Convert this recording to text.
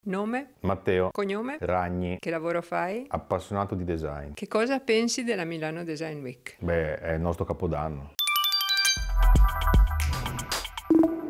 Nome? Matteo Cognome? Ragni, Che lavoro fai? appassionato di design. Che cosa pensi della Milano Design Week? Beh, è il nostro capodanno.